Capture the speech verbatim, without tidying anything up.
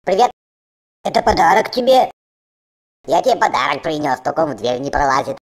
Привет, это подарок тебе. Я тебе подарок принес, только он в дверь не пролазит.